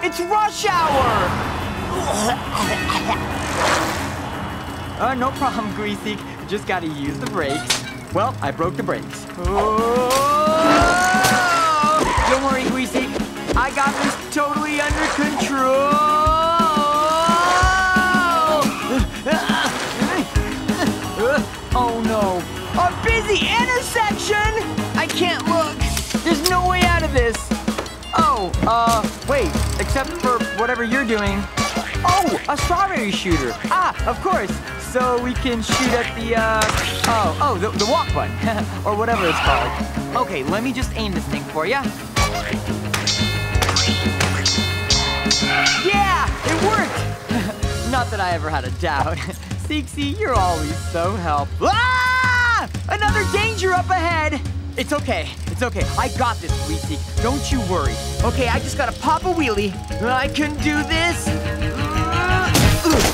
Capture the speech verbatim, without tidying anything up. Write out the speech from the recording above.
It's rush hour! Uh, no problem, Greasy. Just gotta use the brakes. Well, I broke the brakes. Oh! Don't worry, Greasy. I got this totally under control. Oh no. A busy intersection! I can't look. There's no way out of this. Oh, uh, wait. Except for whatever you're doing. Oh, a strawberry shooter. Ah, of course. So we can shoot at the, uh, oh, oh, the, the walk button, or whatever it's called. Okay, let me just aim this thing for ya. Yeah, it worked! Not that I ever had a doubt. Seeksy, you're always so helpful. Ah! Another danger up ahead! It's okay, it's okay. I got this, Greasy. Don't you worry. Okay, I just gotta pop a wheelie. I can do this. Uh,